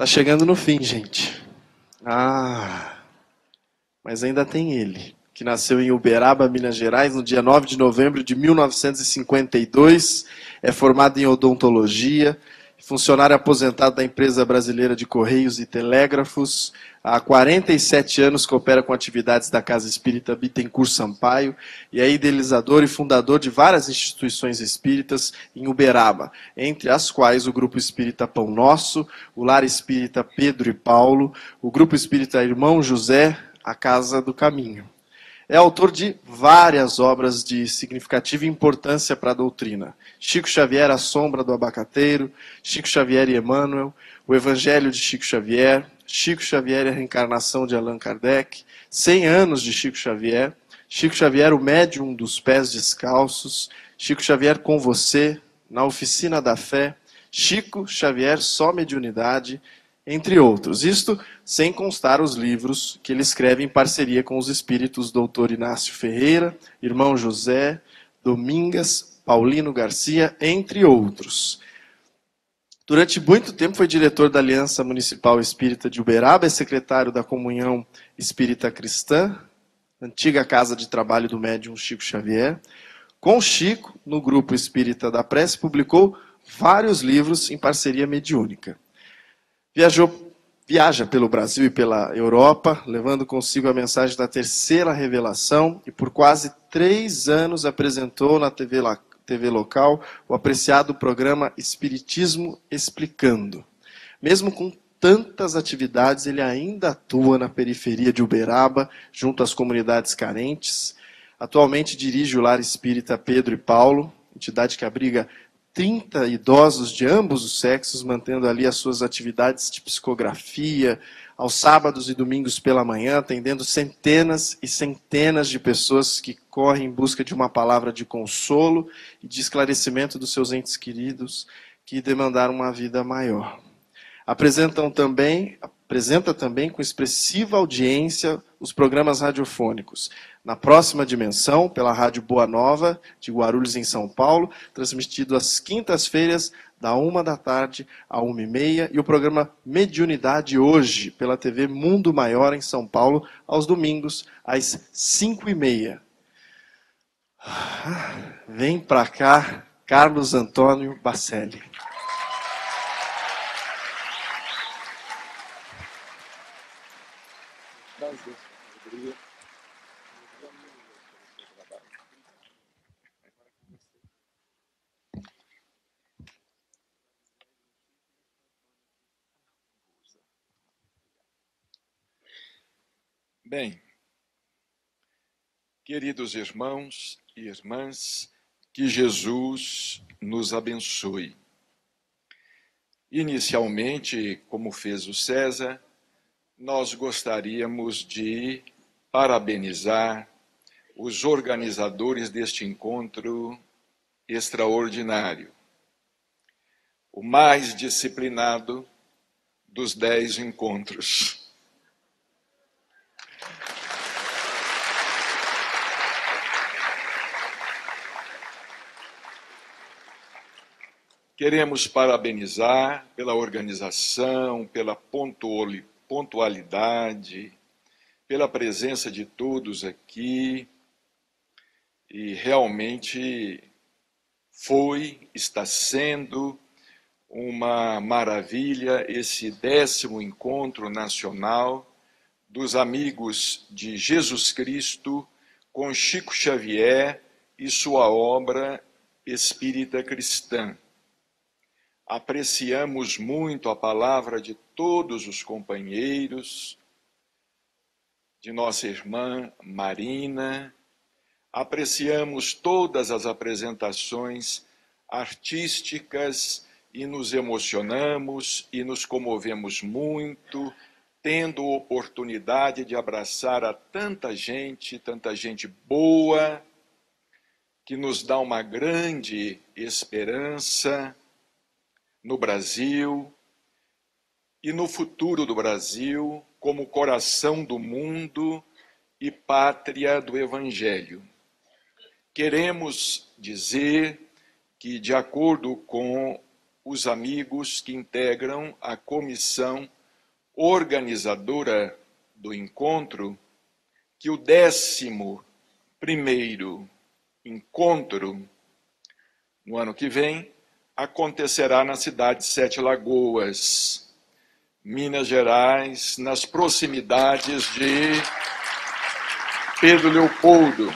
Tá chegando no fim, gente. Mas ainda tem ele, que nasceu em Uberaba, Minas Gerais, no dia 9 de novembro de 1952, é formado em odontologia, funcionário aposentado da Empresa Brasileira de Correios e Telégrafos. Há 47 anos coopera com atividades da Casa Espírita Bittencourt Sampaio e é idealizador e fundador de várias instituições espíritas em Uberaba, entre as quais o Grupo Espírita Pão Nosso, o Lar Espírita Pedro e Paulo, o Grupo Espírita Irmão José, a Casa do Caminho. É autor de várias obras de significativa importância para a doutrina. Chico Xavier, A Sombra do Abacateiro, Chico Xavier e Emmanuel, O Evangelho de Chico Xavier, Chico Xavier e a Reencarnação de Allan Kardec, 100 anos de Chico Xavier, Chico Xavier, o Médium dos Pés Descalços, Chico Xavier com Você, Na Oficina da Fé, Chico Xavier, Só Mediunidade, entre outros. Isto sem constar os livros que ele escreve em parceria com os espíritos Dr. Inácio Ferreira, Irmão José, Domingas, Paulino Garcia, entre outros. Durante muito tempo foi diretor da Aliança Municipal Espírita de Uberaba, é secretário da Comunhão Espírita Cristã, antiga casa de trabalho do médium Chico Xavier. Com Chico, no Grupo Espírita da Prece, publicou vários livros em parceria mediúnica. Viaja pelo Brasil e pela Europa, levando consigo a mensagem da terceira revelação, e por quase 3 anos apresentou na TV local o apreciado programa Espiritismo Explicando. Mesmo com tantas atividades, ele ainda atua na periferia de Uberaba, junto às comunidades carentes. Atualmente dirige o Lar Espírita Pedro e Paulo, entidade que abriga 30 idosos de ambos os sexos, mantendo ali as suas atividades de psicografia, aos sábados e domingos pela manhã, atendendo centenas e centenas de pessoas que correm em busca de uma palavra de consolo e de esclarecimento dos seus entes queridos que demandaram uma vida maior. Apresenta também com expressiva audiência os programas radiofônicos Na Próxima Dimensão, pela Rádio Boa Nova, de Guarulhos, em São Paulo, transmitido às quintas-feiras, da 13h à 13h30, e o programa Mediunidade Hoje, pela TV Mundo Maior, em São Paulo, aos domingos, às 5h30. Vem pra cá, Carlos Antônio Bacelli. Bem, queridos irmãos e irmãs, que Jesus nos abençoe. Inicialmente, como fez o César, nós gostaríamos de parabenizar os organizadores deste encontro extraordinário, o mais disciplinado dos 10 encontros. Queremos parabenizar pela organização, pela pontualidade, pela presença de todos aqui, e realmente está sendo uma maravilha esse 10º encontro nacional dos amigos de Jesus Cristo com Chico Xavier e sua obra Espírita Cristã. Apreciamos muito a palavra de todos os companheiros, de nossa irmã Marina, apreciamos todas as apresentações artísticas e nos emocionamos e nos comovemos muito, tendo oportunidade de abraçar a tanta gente boa, que nos dá uma grande esperança no Brasil e no futuro do Brasil como coração do mundo e pátria do Evangelho. Queremos dizer que, de acordo com os amigos que integram a comissão organizadora do encontro que o 11º encontro, no ano que vem, acontecerá na cidade de Sete Lagoas, Minas Gerais, nas proximidades de Pedro Leopoldo,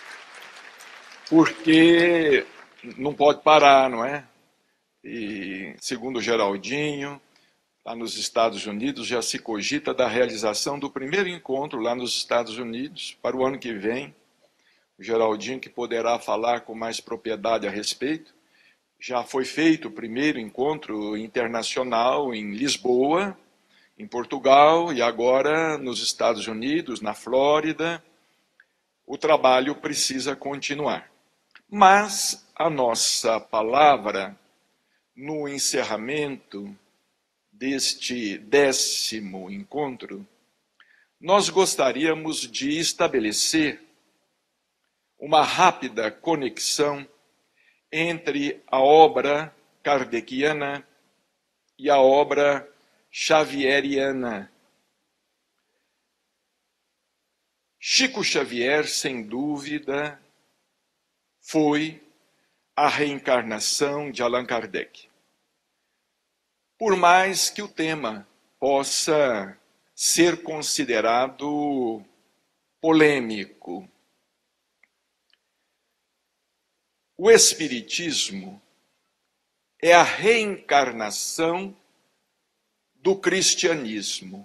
porque não pode parar, não é? E, segundo o Geraldinho, lá nos Estados Unidos já se cogita da realização do primeiro encontro lá nos Estados Unidos para o ano que vem. O Geraldinho, que poderá falar com mais propriedade a respeito, já foi feito o primeiro encontro internacional em Lisboa, em Portugal, e agora nos Estados Unidos, na Flórida. O trabalho precisa continuar. Mas a nossa palavra, no encerramento deste 10º encontro, nós gostaríamos de estabelecer uma rápida conexão entre a obra kardeciana e a obra xavieriana. Chico Xavier, sem dúvida, foi a reencarnação de Allan Kardec. Por mais que o tema possa ser considerado polêmico, o Espiritismo é a reencarnação do cristianismo.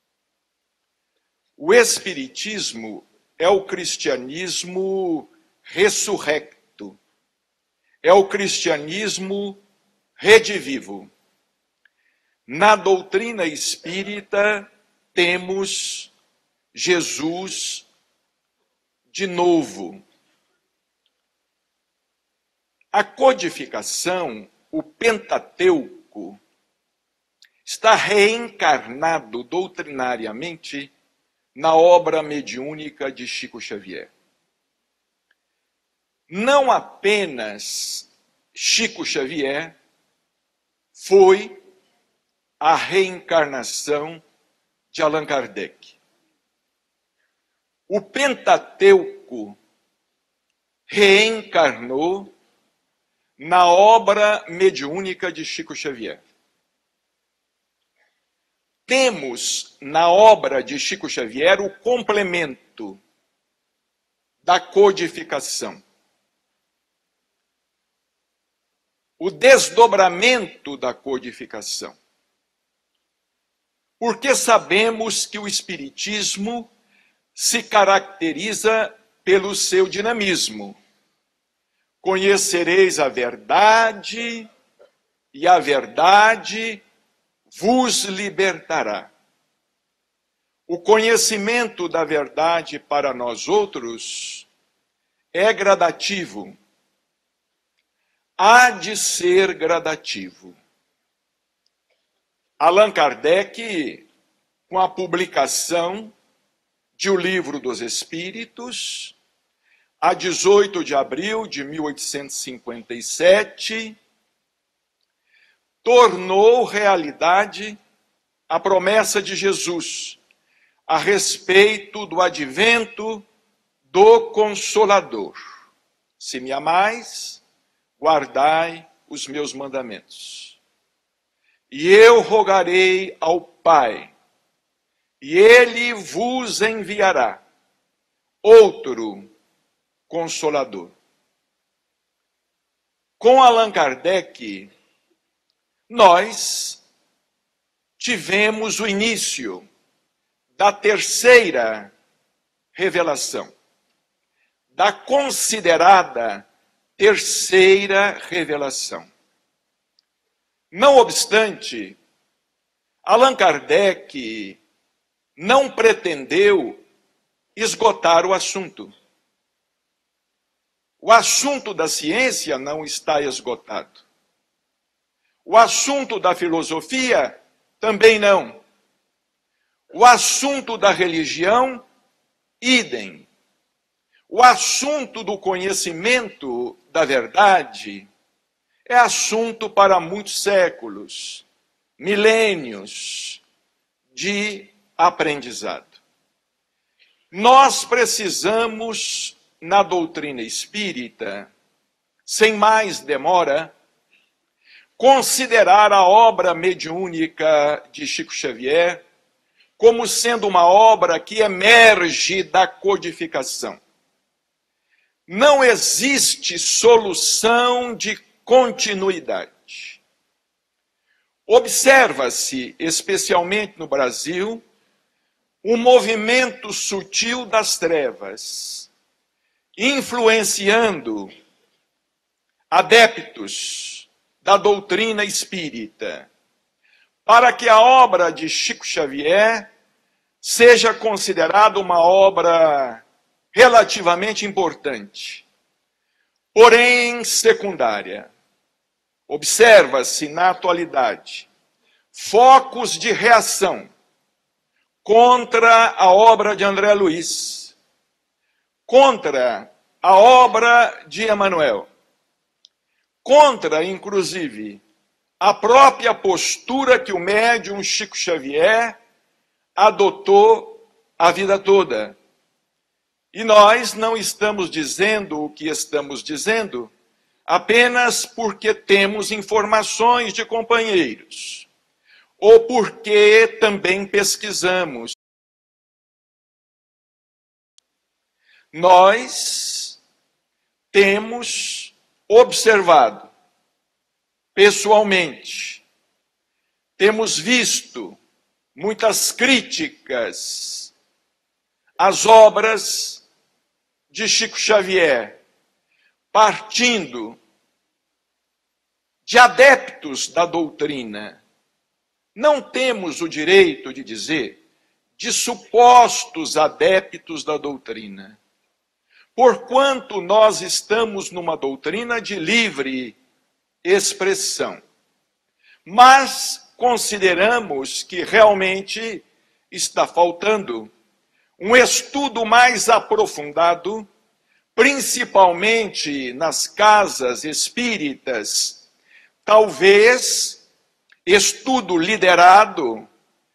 O Espiritismo é o cristianismo ressurrecto, é o cristianismo redivivo. Na doutrina espírita temos Jesus de novo. A codificação, o Pentateuco, está reencarnado doutrinariamente na obra mediúnica de Chico Xavier. Não apenas Chico Xavier foi a reencarnação de Allan Kardec. O Pentateuco reencarnou na obra mediúnica de Chico Xavier. Temos na obra de Chico Xavier o complemento da codificação, o desdobramento da codificação. Porque sabemos que o Espiritismo se caracteriza pelo seu dinamismo. Conhecereis a verdade, e a verdade vos libertará. O conhecimento da verdade para nós outros é gradativo. Há de ser gradativo. Allan Kardec, com a publicação de O Livro dos Espíritos, a 18 de abril de 1857, tornou realidade a promessa de Jesus a respeito do advento do Consolador. Se me amais, guardai os meus mandamentos. E eu rogarei ao Pai, e ele vos enviará outro Consolador. Com Allan Kardec, nós tivemos o início da terceira revelação, da considerada terceira revelação. Não obstante, Allan Kardec não pretendeu esgotar o assunto. O assunto da ciência não está esgotado. O assunto da filosofia também não. O assunto da religião, idem. O assunto do conhecimento da verdade é assunto para muitos séculos, milênios de aprendizado. Nós precisamos, na doutrina espírita, sem mais demora, considerar a obra mediúnica de Chico Xavier como sendo uma obra que emerge da codificação. Não existe solução de continuidade. Observa-se, especialmente no Brasil, um movimento sutil das trevas, influenciando adeptos da doutrina espírita, para que a obra de Chico Xavier seja considerada uma obra relativamente importante, porém secundária. Observa-se na atualidade focos de reação contra a obra de André Luiz, contra a obra de Emmanuel, contra, inclusive, a própria postura que o médium Chico Xavier adotou a vida toda. E nós não estamos dizendo o que estamos dizendo apenas porque temos informações de companheiros, ou porque também pesquisamos. Nós temos observado pessoalmente, temos visto muitas críticas às obras de Chico Xavier, partindo de adeptos da doutrina. Não temos o direito de dizer de supostos adeptos da doutrina, porquanto nós estamos numa doutrina de livre expressão. Mas consideramos que realmente está faltando um estudo mais aprofundado, principalmente nas casas espíritas, talvez estudo liderado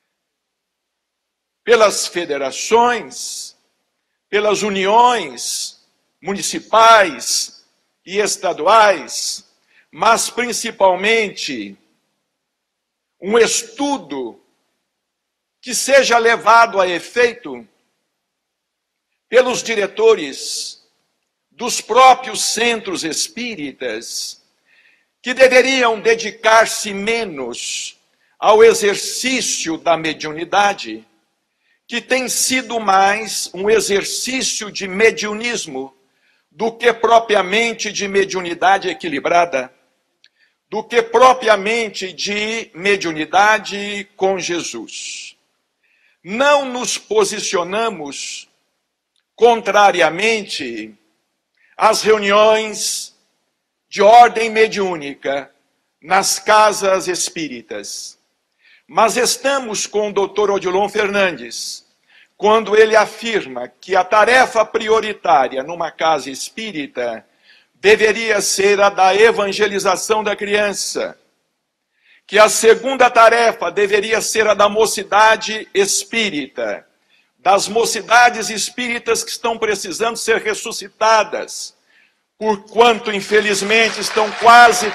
pelas federações, pelas uniões municipais e estaduais, mas principalmente um estudo que seja levado a efeito pelos diretores dos próprios centros espíritas, que deveriam dedicar-se menos ao exercício da mediunidade, que tem sido mais um exercício de mediunismo do que propriamente de mediunidade equilibrada, do que propriamente de mediunidade com Jesus. Não nos posicionamos contrariamente às reuniões de ordem mediúnica nas casas espíritas, mas estamos com o Dr. Odilon Fernandes, quando ele afirma que a tarefa prioritária numa casa espírita deveria ser a da evangelização da criança, que a segunda tarefa deveria ser a da mocidade espírita, das mocidades espíritas que estão precisando ser ressuscitadas, porquanto, infelizmente, estão quase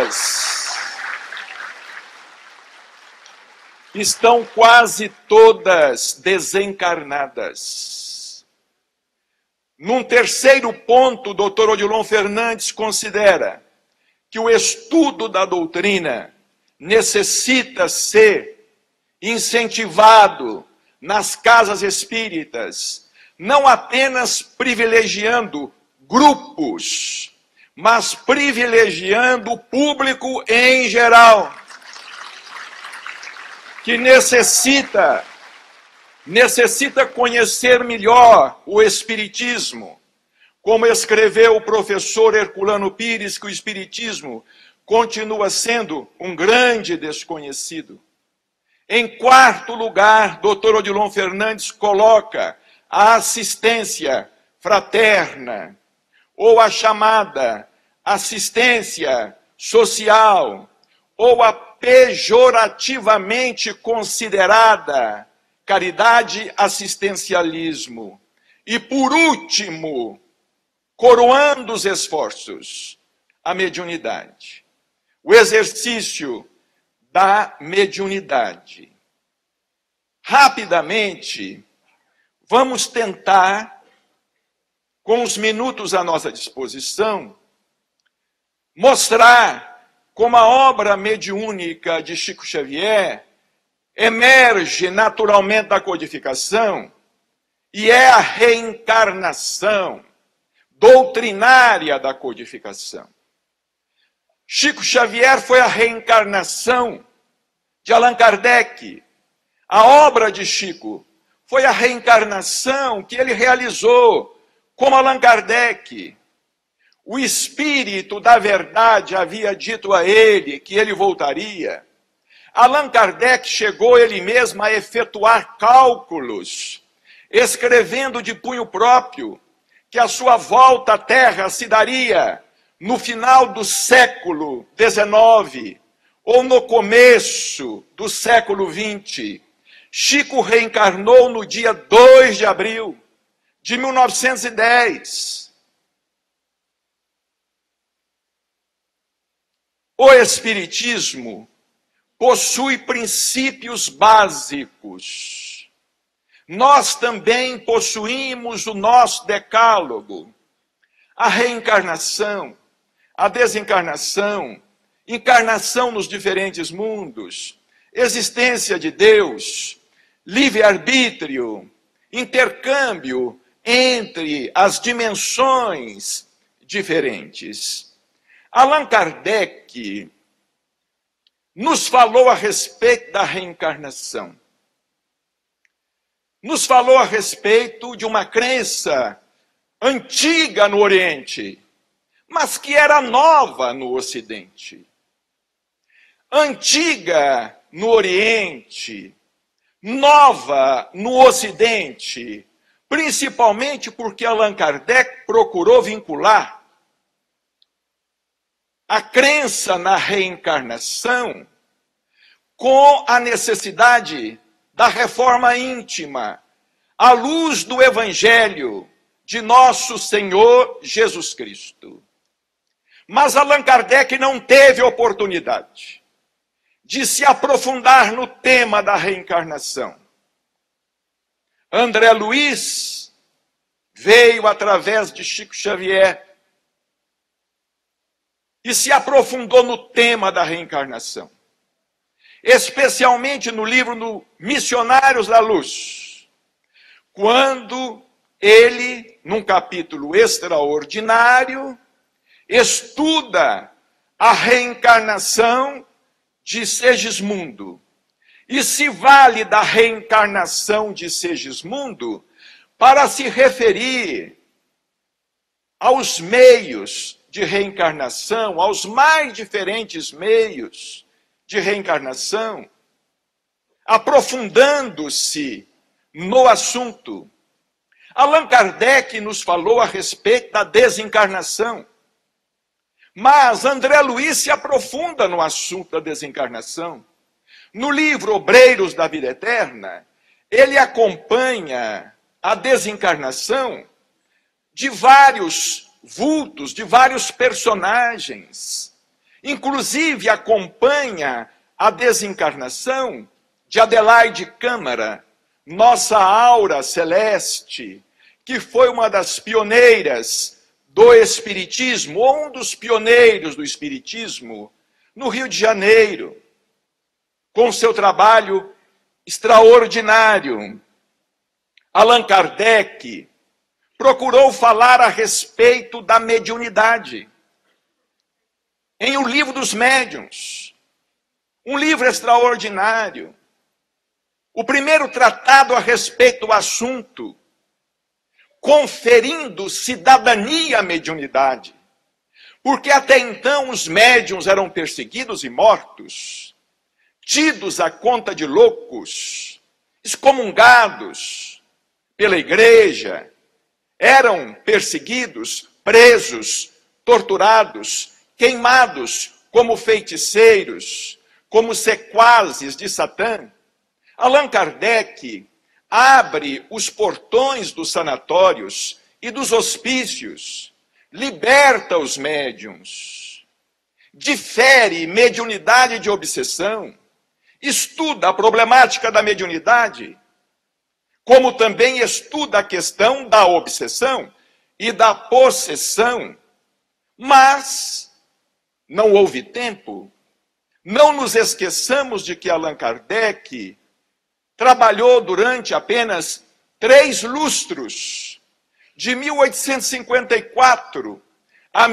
todas desencarnadas. Num terceiro ponto, o Dr. Odilon Fernandes considera que o estudo da doutrina necessita ser incentivado nas casas espíritas, não apenas privilegiando grupos, mas privilegiando o público em geral, que necessita conhecer melhor o Espiritismo, como escreveu o professor Herculano Pires, que o Espiritismo continua sendo um grande desconhecido. Em quarto lugar, Dr. Odilon Fernandes coloca a assistência fraterna, ou a chamada assistência social ou a pejorativamente considerada caridade assistencialismo. E por último, coroando os esforços, a mediunidade. O exercício da mediunidade. Rapidamente, vamos tentar, com os minutos à nossa disposição, mostrar como a obra mediúnica de Chico Xavier emerge naturalmente da codificação e é a reencarnação doutrinária da codificação. Chico Xavier foi a reencarnação de Allan Kardec. A obra de Chico foi a reencarnação que ele realizou como Allan Kardec. O Espírito da Verdade havia dito a ele que ele voltaria. Allan Kardec chegou ele mesmo a efetuar cálculos, escrevendo de punho próprio que a sua volta à Terra se daria no final do século XIX ou no começo do século XX. Chico reencarnou no dia 2 de abril de 1910. O Espiritismo possui princípios básicos. Nós também possuímos o nosso decálogo. A reencarnação, a desencarnação, encarnação nos diferentes mundos, existência de Deus, livre-arbítrio, intercâmbio entre as dimensões diferentes. Allan Kardec nos falou a respeito da reencarnação. Nos falou a respeito de uma crença antiga no Oriente, mas que era nova no Ocidente. Antiga no Oriente, nova no Ocidente, principalmente porque Allan Kardec procurou vincular a crença na reencarnação com a necessidade da reforma íntima, à luz do Evangelho de nosso Senhor Jesus Cristo. Mas Allan Kardec não teve oportunidade de se aprofundar no tema da reencarnação. André Luiz veio através de Chico Xavier e se aprofundou no tema da reencarnação, especialmente no livro Missionários da Luz, quando ele, num capítulo extraordinário, estuda a reencarnação de Segismundo e se vale da reencarnação de Segismundo para se referir aos meios de reencarnação, aos mais diferentes meios de reencarnação, aprofundando-se no assunto. Allan Kardec nos falou a respeito da desencarnação, mas André Luiz se aprofunda no assunto da desencarnação. No livro Obreiros da Vida Eterna, ele acompanha a desencarnação de vários vultos, de vários personagens. Inclusive acompanha a desencarnação de Adelaide Câmara, nossa aura celeste, que foi uma das pioneiras do Espiritismo, ou um dos pioneiros do Espiritismo, no Rio de Janeiro, com seu trabalho extraordinário. Allan Kardec procurou falar a respeito da mediunidade em O Livro dos Médiuns, um livro extraordinário, o primeiro tratado a respeito do assunto, conferindo cidadania à mediunidade, porque até então os médiuns eram perseguidos e mortos, tidos à conta de loucos, excomungados pela igreja, eram perseguidos, presos, torturados, queimados como feiticeiros, como sequazes de Satã, Allan Kardec abre os portões dos sanatórios e dos hospícios, liberta os médiuns, difere mediunidade de obsessão, estuda a problemática da mediunidade, como também estuda a questão da obsessão e da possessão. Mas não houve tempo. Não nos esqueçamos de que Allan Kardec trabalhou durante apenas 3 lustros, de 1854 a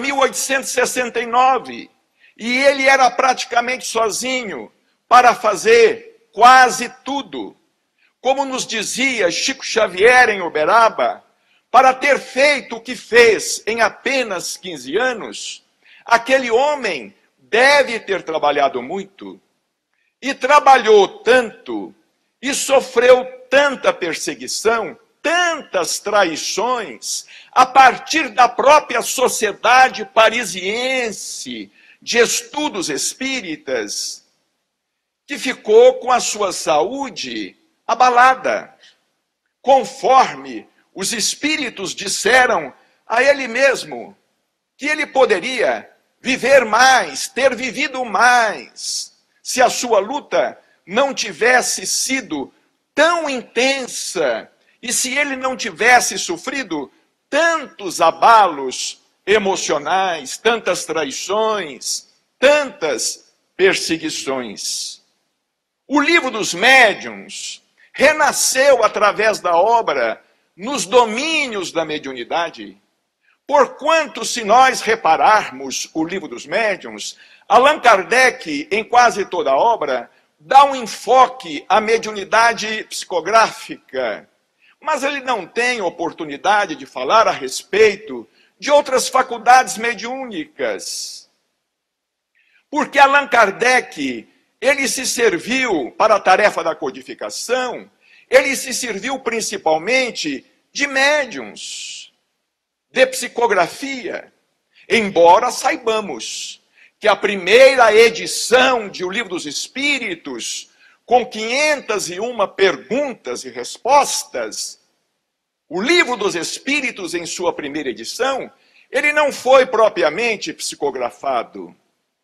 1869, e ele era praticamente sozinho para fazer quase tudo. Como nos dizia Chico Xavier em Uberaba, para ter feito o que fez em apenas 15 anos, aquele homem deve ter trabalhado muito. E trabalhou tanto, e sofreu tanta perseguição, tantas traições, a partir da própria sociedade parisiense de estudos espíritas, que ficou com a sua saúde abalada, conforme os espíritos disseram a ele mesmo que ele poderia viver mais, ter vivido mais, se a sua luta não tivesse sido tão intensa e se ele não tivesse sofrido tantos abalos emocionais, tantas traições, tantas perseguições. O Livro dos Médiuns renasceu através da obra nos domínios da mediunidade. Porquanto, se nós repararmos o Livro dos Médiuns, Allan Kardec, em quase toda a obra, dá um enfoque à mediunidade psicográfica, mas ele não tem oportunidade de falar a respeito de outras faculdades mediúnicas. Porque Allan Kardec, ele se serviu para a tarefa da codificação, ele se serviu principalmente de médiuns, de psicografia, embora saibamos que a primeira edição de O Livro dos Espíritos, com 501 perguntas e respostas, o Livro dos Espíritos, em sua primeira edição, ele não foi propriamente psicografado.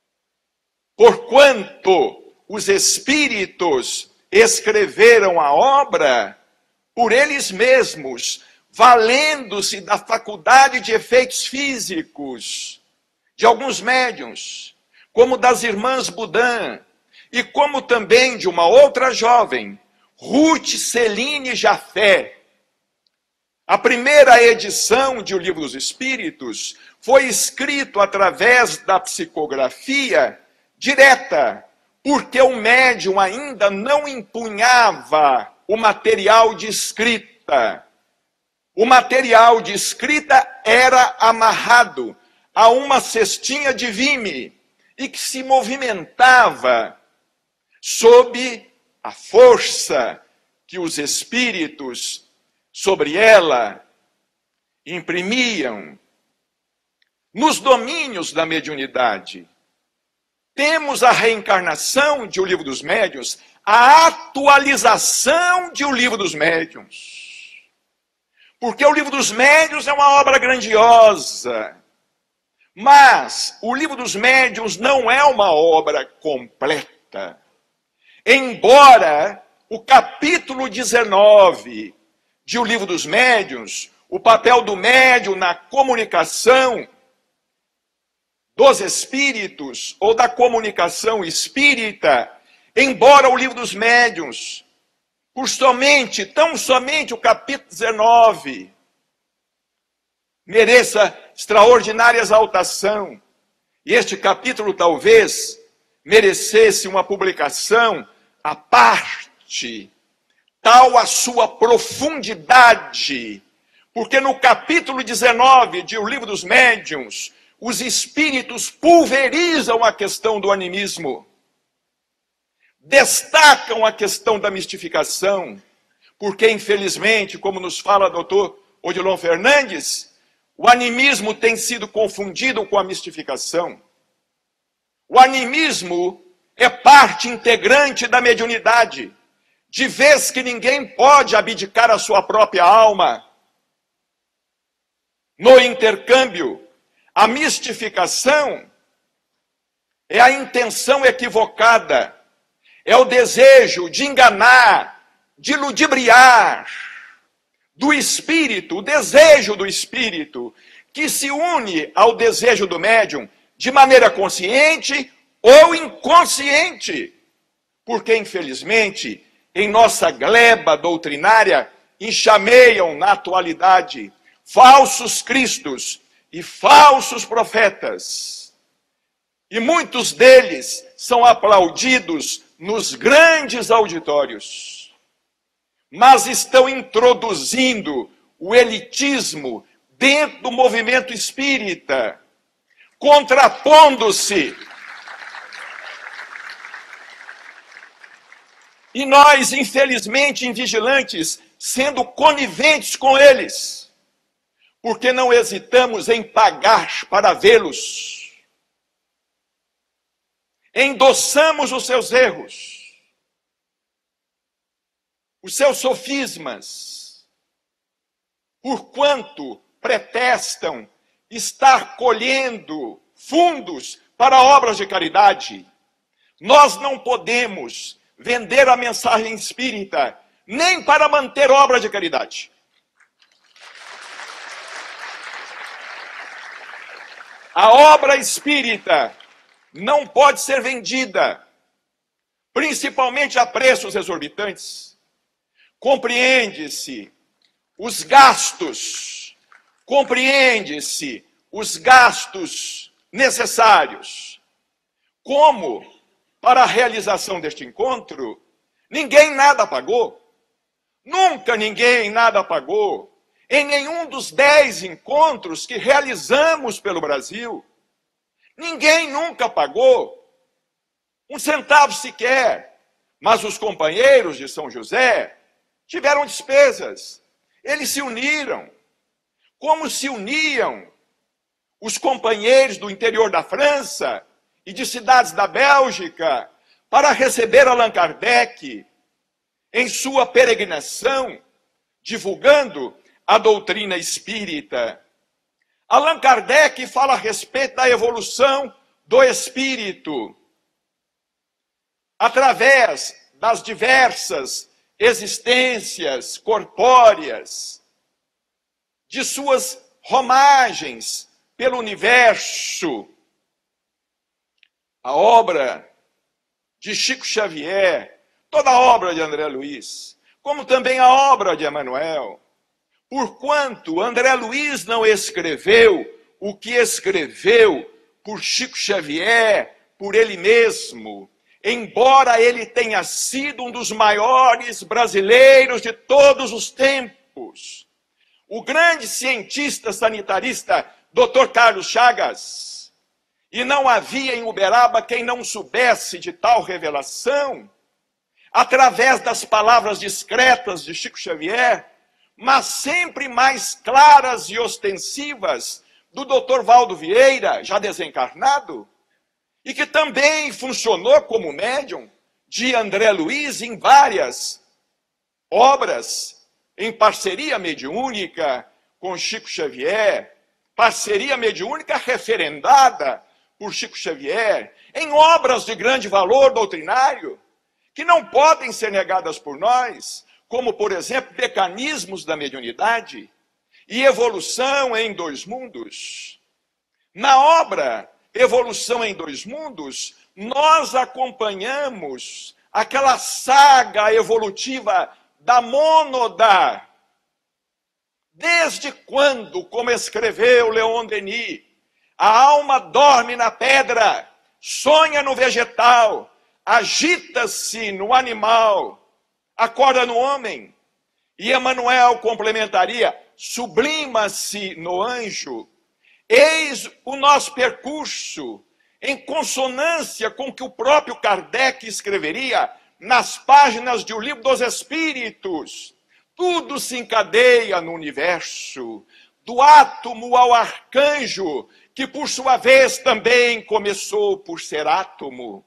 Porquanto os espíritos escreveram a obra por eles mesmos, valendo-se da faculdade de efeitos físicos de alguns médiuns, como das irmãs Boudin, e como também de uma outra jovem, Ruth Celine Jafé. A primeira edição de O Livro dos Espíritos foi escrito através da psicografia direta, porque o médium ainda não empunhava o material de escrita. O material de escrita era amarrado a uma cestinha de vime e que se movimentava sob a força que os espíritos sobre ela imprimiam. Nos domínios da mediunidade, temos a reencarnação de O Livro dos Médiuns, a atualização de O Livro dos Médiuns. Porque O Livro dos Médiuns é uma obra grandiosa, mas O Livro dos Médiuns não é uma obra completa. Embora o capítulo 19 de O Livro dos Médiuns, o papel do médium na comunicação dos espíritos ou da comunicação espírita, embora O Livro dos Médiuns, por tão somente o capítulo 19, mereça extraordinária exaltação, e este capítulo talvez merecesse uma publicação à parte, tal a sua profundidade, porque no capítulo 19 de O Livro dos Médiuns, os espíritos pulverizam a questão do animismo, destacam a questão da mistificação, porque infelizmente, como nos fala o doutor Odilon Fernandes, o animismo tem sido confundido com a mistificação. O animismo é parte integrante da mediunidade, de vez que ninguém pode abdicar a sua própria alma. No intercâmbio, a mistificação é a intenção equivocada, é o desejo de enganar, de ludibriar do espírito, o desejo do espírito, que se une ao desejo do médium de maneira consciente ou inconsciente. Porque, infelizmente, em nossa gleba doutrinária, enxameiam na atualidade falsos cristos e falsos profetas. E muitos deles são aplaudidos nos grandes auditórios. Mas estão introduzindo o elitismo dentro do movimento espírita, contrapondo-se. E nós, infelizmente, invigilantes, sendo coniventes com eles, porque não hesitamos em pagar para vê-los. Endossamos os seus erros, os seus sofismas, porquanto pretextam estar colhendo fundos para obras de caridade. Nós não podemos vender a mensagem espírita nem para manter obra de caridade. A obra espírita não pode ser vendida, principalmente a preços exorbitantes. Compreende-se os gastos necessários. Como, para a realização deste encontro, ninguém nada pagou. Nunca ninguém nada pagou. Em nenhum dos 10 encontros que realizamos pelo Brasil, ninguém nunca pagou um centavo sequer. Mas os companheiros de São José tiveram despesas. Eles se uniram. Como se uniam os companheiros do interior da França e de cidades da Bélgica para receber Allan Kardec em sua peregrinação, divulgando a doutrina espírita. Allan Kardec fala a respeito da evolução do espírito através das diversas existências corpóreas, de suas romagens pelo universo. A obra de Chico Xavier, toda a obra de André Luiz, como também a obra de Emmanuel, porquanto André Luiz não escreveu o que escreveu por Chico Xavier, por ele mesmo, embora ele tenha sido um dos maiores brasileiros de todos os tempos. O grande cientista sanitarista, Dr. Carlos Chagas, e não havia em Uberaba quem não soubesse de tal revelação, através das palavras discretas de Chico Xavier, mas sempre mais claras e ostensivas do Dr. Valdo Vieira, já desencarnado, e que também funcionou como médium de André Luiz em várias obras, em parceria mediúnica com Chico Xavier, parceria mediúnica referendada por Chico Xavier, em obras de grande valor doutrinário, que não podem ser negadas por nós, como, por exemplo, Mecanismos da Mediunidade e Evolução em Dois Mundos. Na obra Evolução em Dois Mundos, nós acompanhamos aquela saga evolutiva da mônada. Desde quando, como escreveu Leon Denis, a alma dorme na pedra, sonha no vegetal, agita-se no animal, acorda no homem. E Emmanuel complementaria, sublima-se no anjo. Eis o nosso percurso, em consonância com o que o próprio Kardec escreveria nas páginas de O Livro dos Espíritos. Tudo se encadeia no universo, do átomo ao arcanjo, que por sua vez também começou por ser átomo.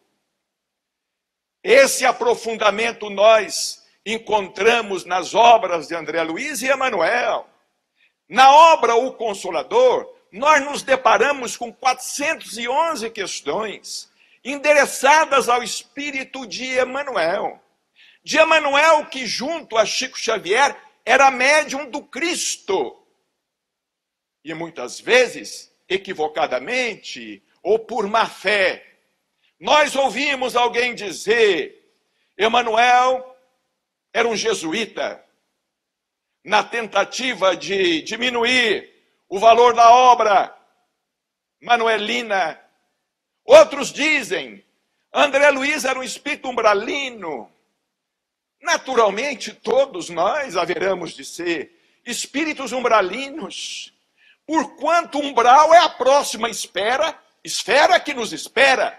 Esse aprofundamento nós encontramos nas obras de André Luiz e Emmanuel. Na obra O Consolador, nós nos deparamos com 411 questões endereçadas ao espírito de Emmanuel. De Emmanuel, que junto a Chico Xavier era médium do Cristo. E muitas vezes, equivocadamente ou por má fé, nós ouvimos alguém dizer: Emmanuel era um jesuíta, na tentativa de diminuir o valor da obra manuelina. Outros dizem: André Luiz era um espírito umbralino. Naturalmente, todos nós haveremos de ser espíritos umbralinos, porquanto umbral é a próxima esfera que nos espera.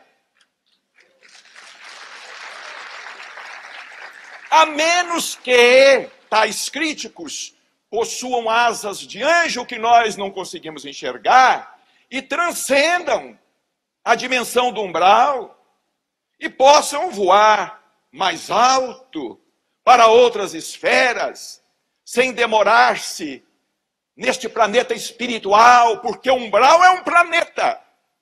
A menos que tais críticos possuam asas de anjo que nós não conseguimos enxergar e transcendam a dimensão do umbral e possam voar mais alto para outras esferas, sem demorar-se neste planeta espiritual, porque o umbral é um planeta.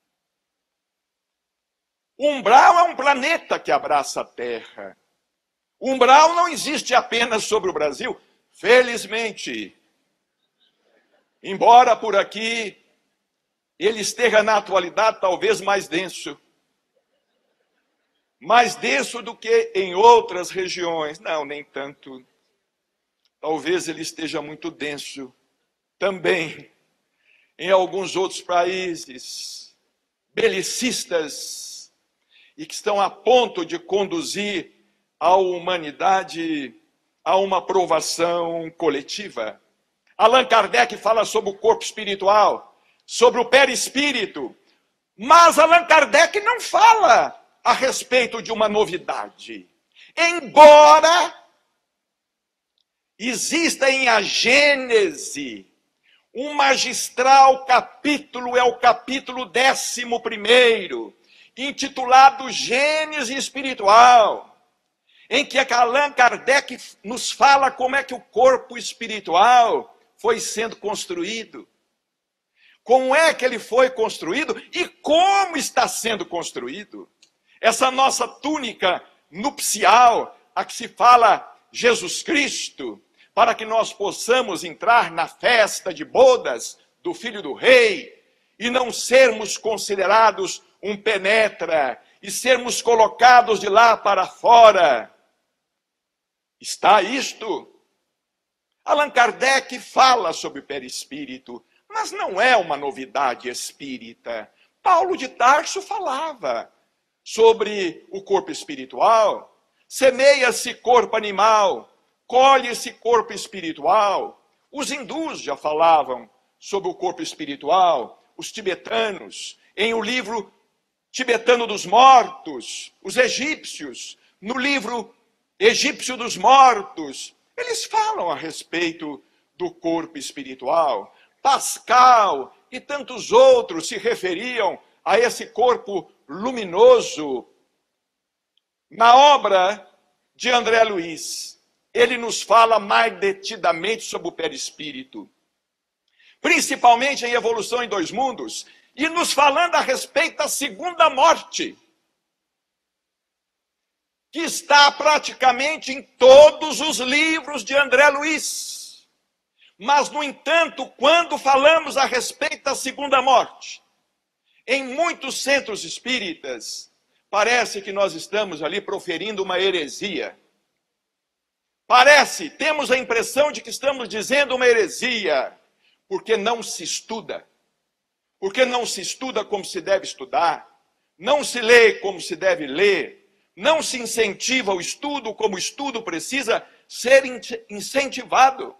O umbral é um planeta que abraça a Terra. O umbral não existe apenas sobre o Brasil, felizmente. Embora por aqui ele esteja na atualidade talvez mais denso do que em outras regiões. Não, nem tanto. Talvez ele esteja muito denso também em alguns outros países belicistas e que estão a ponto de conduzir a humanidade a uma provação coletiva. Allan Kardec fala sobre o corpo espiritual, sobre o perispírito, mas Allan Kardec não fala a respeito de uma novidade. Embora exista em A Gênese um magistral capítulo, é o capítulo 11º, intitulado Gênese Espiritual, em que Allan Kardec nos fala como é que o corpo espiritual foi sendo construído. Como é que ele foi construído e como está sendo construído. Essa nossa túnica nupcial, a que se fala Jesus Cristo, para que nós possamos entrar na festa de bodas do Filho do Rei e não sermos considerados um penetra e sermos colocados de lá para fora. Está isto? Allan Kardec fala sobre o perispírito, mas não é uma novidade espírita. Paulo de Tarso falava sobre o corpo espiritual. Semeia-se corpo animal, colhe-se corpo espiritual. Os hindus já falavam sobre o corpo espiritual, os tibetanos, em o livro Tibetano dos Mortos, os egípcios, no livro Egípcio dos Mortos, eles falam a respeito do corpo espiritual. Pascal e tantos outros se referiam a esse corpo luminoso. Na obra de André Luiz, ele nos fala mais detidamente sobre o perispírito, principalmente em Evolução em Dois Mundos, e nos falando a respeito da segunda morte, que está praticamente em todos os livros de André Luiz. Mas, no entanto, quando falamos a respeito da segunda morte, em muitos centros espíritas, parece que nós estamos ali proferindo uma heresia. Temos a impressão de que estamos dizendo uma heresia, porque não se estuda. Porque não se estuda como se deve estudar, não se lê como se deve ler, não se incentiva o estudo como o estudo precisa ser incentivado.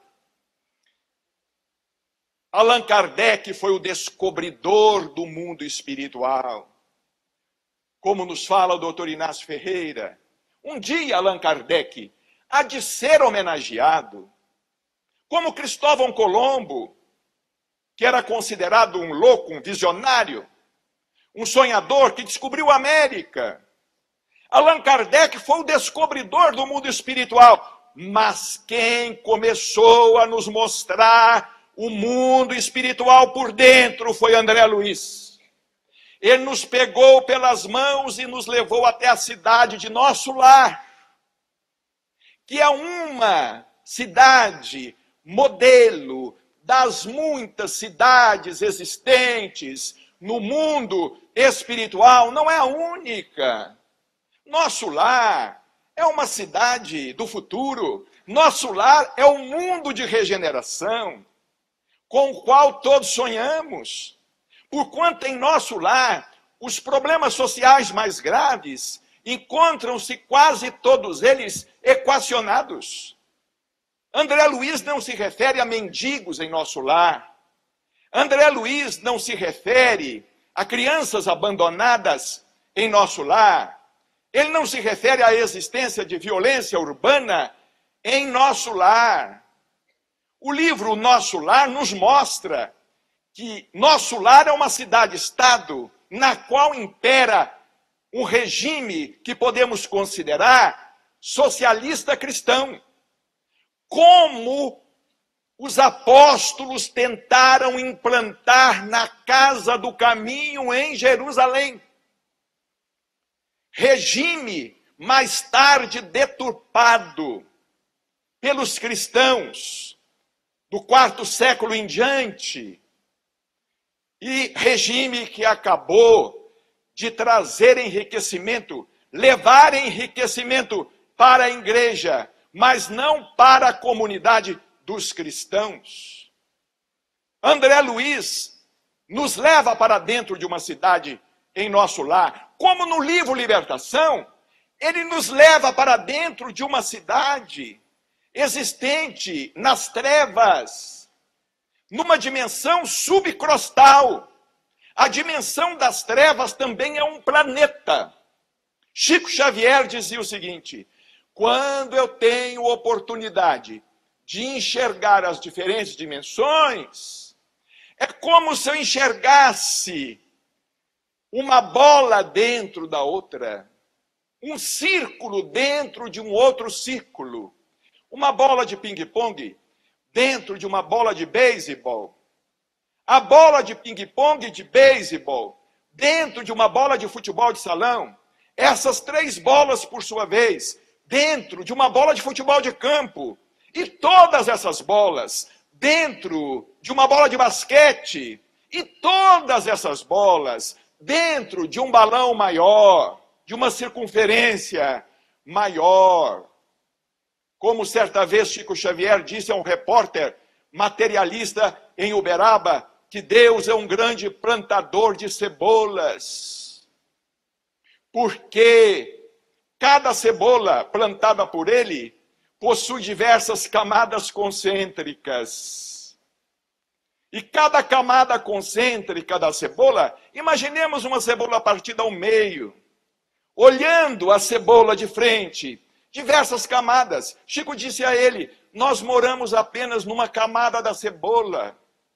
Allan Kardec foi o descobridor do mundo espiritual. Como nos fala o doutor Inácio Ferreira, um dia Allan Kardec há de ser homenageado, como Cristóvão Colombo, que era considerado um louco, um visionário, um sonhador que descobriu a América. Allan Kardec foi o descobridor do mundo espiritual, mas quem começou a nos mostrar o mundo espiritual por dentro foi André Luiz. Ele nos pegou pelas mãos e nos levou até a cidade de nosso lar, que é uma cidade modelo das muitas cidades existentes no mundo espiritual, não é a única. Nosso lar é uma cidade do futuro. Nosso lar é um mundo de regeneração, com o qual todos sonhamos. Porquanto em nosso lar, os problemas sociais mais graves encontram-se quase todos eles equacionados. André Luiz não se refere a mendigos em nosso lar. André Luiz não se refere a crianças abandonadas em nosso lar. Ele não se refere à existência de violência urbana em nosso lar. O livro Nosso Lar nos mostra que nosso lar é uma cidade-estado na qual impera um regime que podemos considerar socialista cristão. Como os apóstolos tentaram implantar na casa do caminho em Jerusalém. Regime mais tarde deturpado pelos cristãos do quarto século em diante, e regime que acabou de trazer enriquecimento, levar enriquecimento para a igreja, mas não para a comunidade dos cristãos. André Luiz nos leva para dentro de uma cidade em nosso lar, como no livro Libertação, ele nos leva para dentro de uma cidade existente nas trevas, numa dimensão subcrostal. A dimensão das trevas também é um planeta. Chico Xavier dizia o seguinte: quando eu tenho oportunidade de enxergar as diferentes dimensões, é como se eu enxergasse uma bola dentro da outra, um círculo dentro de um outro círculo, uma bola de ping-pong dentro de uma bola de beisebol, a bola de ping-pong de beisebol dentro de uma bola de futebol de salão, essas três bolas, por sua vez, dentro de uma bola de futebol de campo, e todas essas bolas dentro de uma bola de basquete, e todas essas bolas dentro de um balão maior, de uma circunferência maior. Como certa vez Chico Xavier disse a um repórter materialista em Uberaba, que Deus é um grande plantador de cebolas, porque cada cebola plantada por ele possui diversas camadas concêntricas. E cada camada concêntrica da cebola, imaginemos uma cebola partida ao meio, olhando a cebola de frente, diversas camadas. Chico disse a ele: nós moramos apenas numa camada da cebola.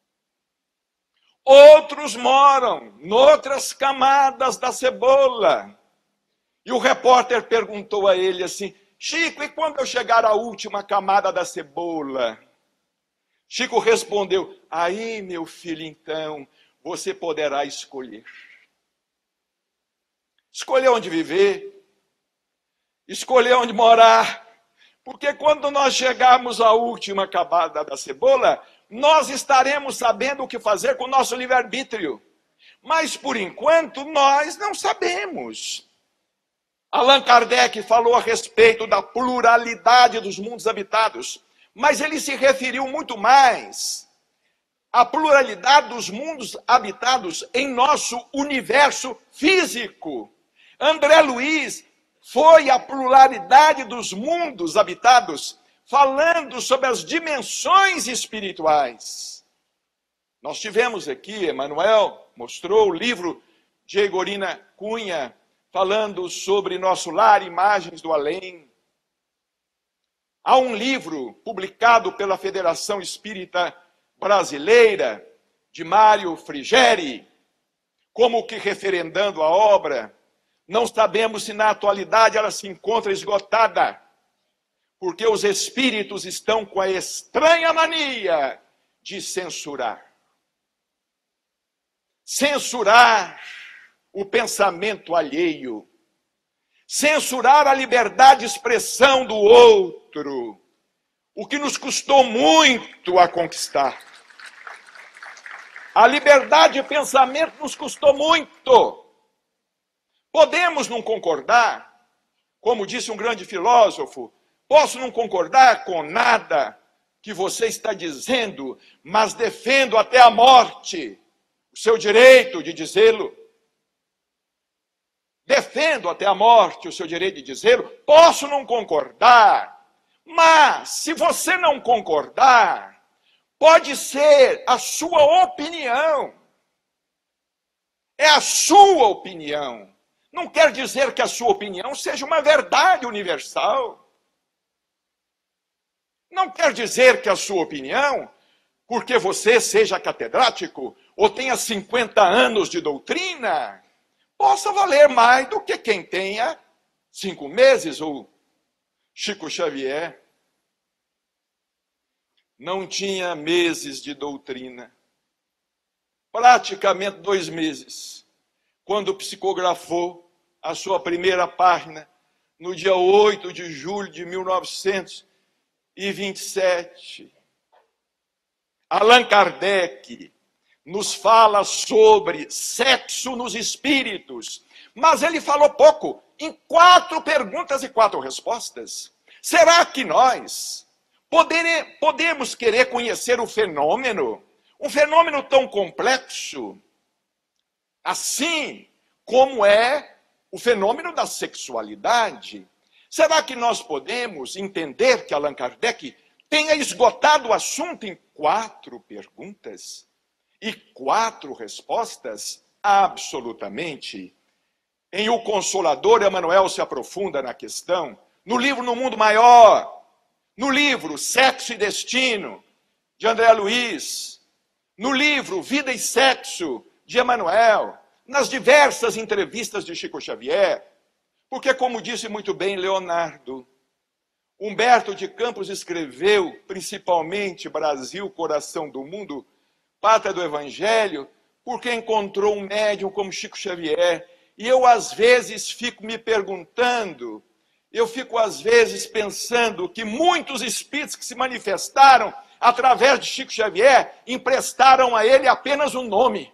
Outros moram noutras camadas da cebola. E o repórter perguntou a ele assim: Chico, e quando eu chegar à última camada da cebola? Chico respondeu: aí, meu filho, então, você poderá escolher. Escolher onde viver, escolher onde morar, porque quando nós chegarmos à última camada da cebola, nós estaremos sabendo o que fazer com o nosso livre-arbítrio. Mas, por enquanto, nós não sabemos. Allan Kardec falou a respeito da pluralidade dos mundos habitados, mas ele se referiu muito mais à pluralidade dos mundos habitados em nosso universo físico. André Luiz foi a pluralidade dos mundos habitados, falando sobre as dimensões espirituais. Nós tivemos aqui, Emanuel mostrou o livro de Egorina Cunha, falando sobre nosso lar, imagens do além. Há um livro publicado pela Federação Espírita Brasileira, de Mário Frigeri, como que referendando a obra, não sabemos se na atualidade ela se encontra esgotada, porque os espíritos estão com a estranha mania de censurar. Censurar o pensamento alheio. Censurar a liberdade de expressão do outro. O que nos custou muito a conquistar. A liberdade de pensamento nos custou muito. Podemos não concordar, como disse um grande filósofo, posso não concordar com nada que você está dizendo, mas defendo até a morte o seu direito de dizê-lo. Defendo até a morte o seu direito de dizê-lo. Posso não concordar, mas se você não concordar, pode ser a sua opinião. É a sua opinião. Não quer dizer que a sua opinião seja uma verdade universal. Não quer dizer que a sua opinião, porque você seja catedrático ou tenha 50 anos de doutrina, possa valer mais do que quem tenha 5 meses, ou Chico Xavier. Não tinha meses de doutrina. Praticamente 2 meses. Quando psicografou a sua primeira página, no dia 8 de julho de 1927. Allan Kardec nos fala sobre sexo nos espíritos, mas ele falou pouco, em 4 perguntas e 4 respostas. Será que nós podemos querer conhecer o fenômeno, um fenômeno tão complexo, assim como é o fenômeno da sexualidade? Será que nós podemos entender que Allan Kardec tenha esgotado o assunto em 4 perguntas e 4 respostas? Absolutamente. Em O Consolador, Emmanuel se aprofunda na questão. No livro No Mundo Maior, no livro Sexo e Destino, de André Luiz, no livro Vida e Sexo, de Emmanuel, nas diversas entrevistas de Chico Xavier, porque, como disse muito bem Leonardo, Humberto de Campos escreveu, principalmente Brasil, Coração do Mundo, Pátria do Evangelho, porque encontrou um médium como Chico Xavier. E eu, às vezes, fico me perguntando, eu fico, às vezes, pensando que muitos espíritos que se manifestaram através de Chico Xavier emprestaram a ele apenas um nome.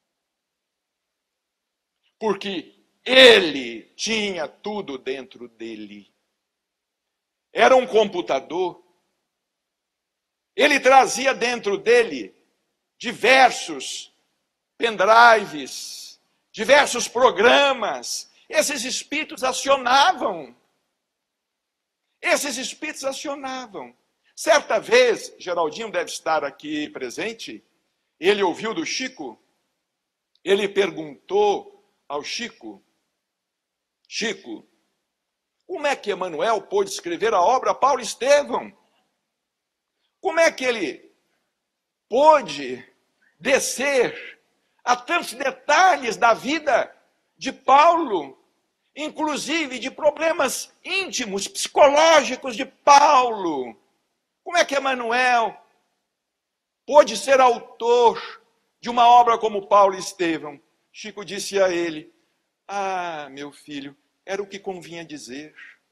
Porque ele tinha tudo dentro dele. Era um computador. Ele trazia dentro dele diversos pendrives, diversos programas. Esses espíritos acionavam. Esses espíritos acionavam. Certa vez, Geraldinho deve estar aqui presente, ele ouviu do Chico, ele perguntou ao Chico, Chico, como é que Emmanuel pôde escrever a obra Paulo Estevão? Como é que ele pôde descer a tantos detalhes da vida de Paulo, inclusive de problemas íntimos, psicológicos de Paulo? Como é que Emmanuel pôde ser autor de uma obra como Paulo Estevão? Chico disse a ele, ah, meu filho, era o que convinha dizer.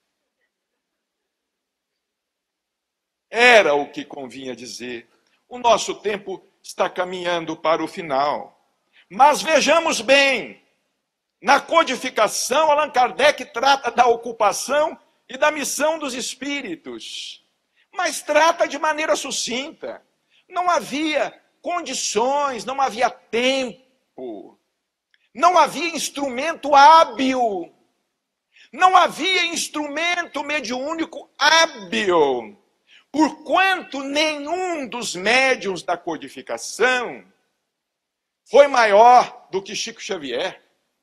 Era o que convinha dizer. O nosso tempo está caminhando para o final. Mas vejamos bem, na codificação, Allan Kardec trata da ocupação e da missão dos espíritos, mas trata de maneira sucinta. Não havia condições, não havia tempo, não havia instrumento hábil, não havia instrumento mediúnico hábil, porquanto nenhum dos médiuns da codificação foi maior do que Chico Xavier.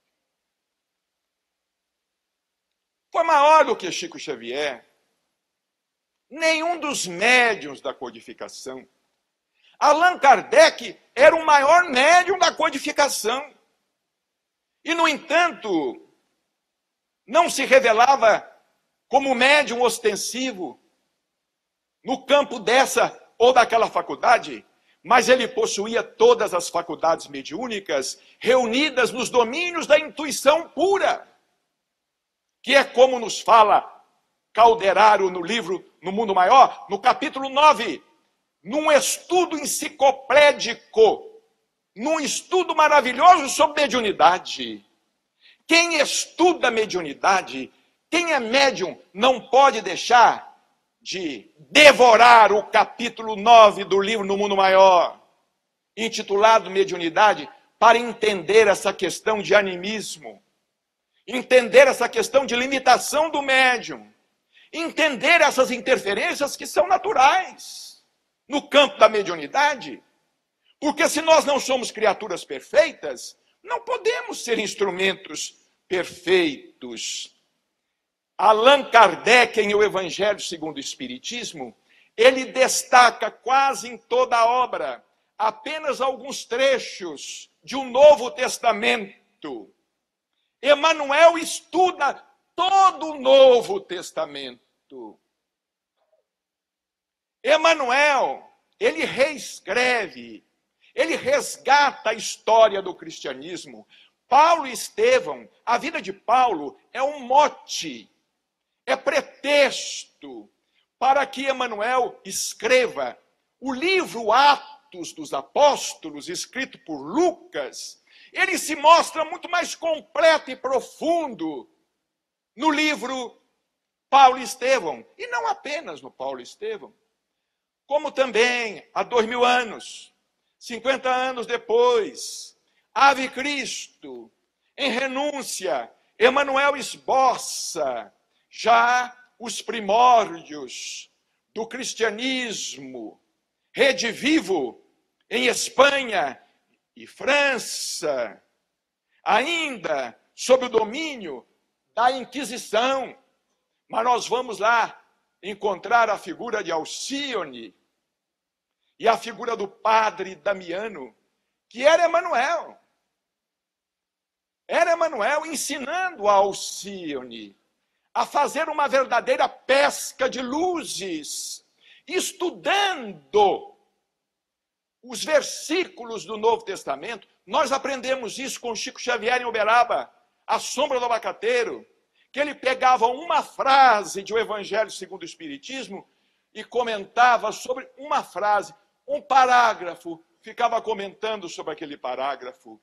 Foi maior do que Chico Xavier. Nenhum dos médiuns da codificação. Allan Kardec era o maior médium da codificação. E, no entanto, não se revelava como médium ostensivo no campo dessa ou daquela faculdade, mas ele possuía todas as faculdades mediúnicas reunidas nos domínios da intuição pura, que é como nos fala Calderaro no livro No Mundo Maior, no capítulo 9, num estudo enciclopédico, num estudo maravilhoso sobre mediunidade. Quem estuda mediunidade, quem é médium, não pode deixar de devorar o capítulo 9 do livro No Mundo Maior, intitulado Mediunidade, para entender essa questão de animismo, entender essa questão de limitação do médium, entender essas interferências que são naturais no campo da mediunidade. Porque se nós não somos criaturas perfeitas, não podemos ser instrumentos perfeitos. Allan Kardec, em O Evangelho segundo o Espiritismo, ele destaca quase em toda a obra apenas alguns trechos de um Novo Testamento. Emmanuel estuda todo o Novo Testamento. Emmanuel, ele reescreve, ele resgata a história do cristianismo. Paulo e Estevão, a vida de Paulo é um mote, é pretexto para que Emmanuel escreva o livro Atos dos Apóstolos, escrito por Lucas. Ele se mostra muito mais completo e profundo no livro Paulo e Estevão, e não apenas no Paulo e Estevão, como também há 2000 anos, 50 anos depois, Ave Cristo, em Renúncia, Emmanuel esboça já os primórdios do cristianismo, Rede Vivo, em Espanha e França, ainda sob o domínio da Inquisição. Mas nós vamos lá encontrar a figura de Alcione e a figura do padre Damiano, que era Emmanuel. Era Emmanuel ensinando a Alcione a fazer uma verdadeira pesca de luzes, estudando os versículos do Novo Testamento. Nós aprendemos isso com Chico Xavier em Uberaba, A Sombra do Abacateiro, que ele pegava uma frase de O Evangelho segundo o Espiritismo e comentava sobre uma frase, um parágrafo, ficava comentando sobre aquele parágrafo.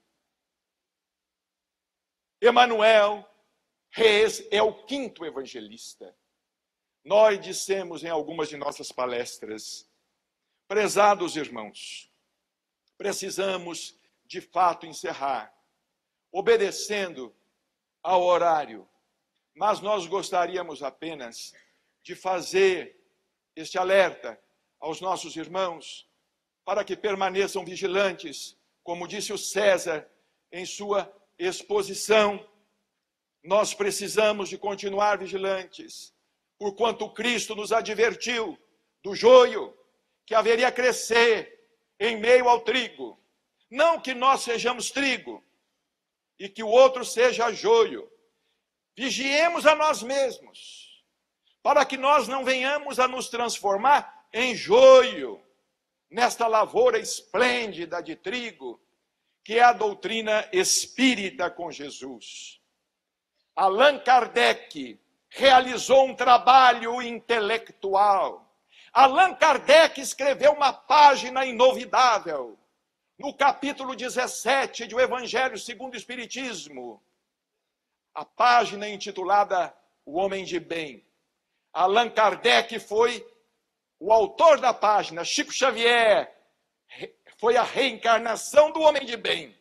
Emmanuel Reis é o quinto evangelista. Nós dissemos em algumas de nossas palestras, prezados irmãos, precisamos de fato encerrar, obedecendo ao horário, mas nós gostaríamos apenas de fazer este alerta aos nossos irmãos, para que permaneçam vigilantes, como disse o César em sua exposição. Nós precisamos de continuar vigilantes, porquanto Cristo nos advertiu do joio que haveria crescer em meio ao trigo. Não que nós sejamos trigo e que o outro seja joio. Vigiemos a nós mesmos, para que nós não venhamos a nos transformar em joio, nesta lavoura esplêndida de trigo, que é a doutrina espírita com Jesus. Allan Kardec realizou um trabalho intelectual. Allan Kardec escreveu uma página inovidável, no capítulo 17 de O Evangelho segundo o Espiritismo, a página intitulada O Homem de Bem. Allan Kardec foi o autor da página. Chico Xavier foi a reencarnação do homem de bem.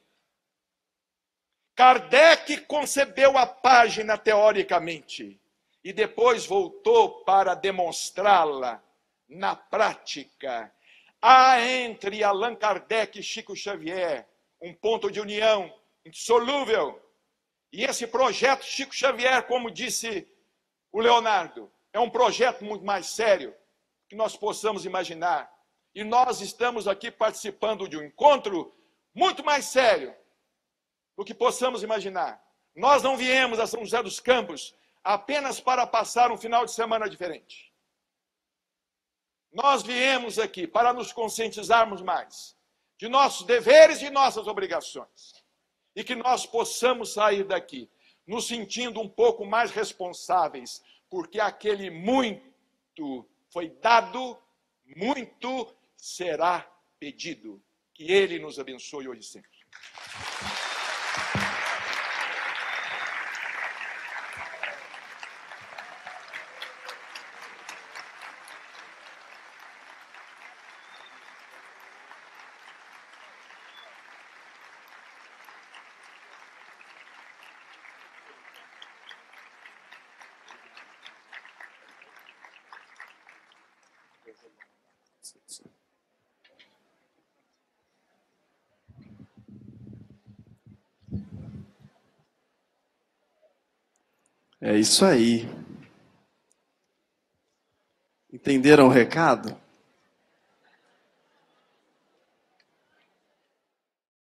Kardec concebeu a página teoricamente e depois voltou para demonstrá-la na prática. Há entre Allan Kardec e Chico Xavier um ponto de união indissolúvel. E esse projeto Chico Xavier, como disse o Leonardo, é um projeto muito mais sério que nós possamos imaginar. E nós estamos aqui participando de um encontro muito mais sério do que possamos imaginar. Nós não viemos a São José dos Campos apenas para passar um final de semana diferente. Nós viemos aqui para nos conscientizarmos mais de nossos deveres e nossas obrigações. E que nós possamos sair daqui nos sentindo um pouco mais responsáveis, porque aquele muito foi dado, muito será pedido. Que Ele nos abençoe hoje e sempre. É isso aí. Entenderam o recado?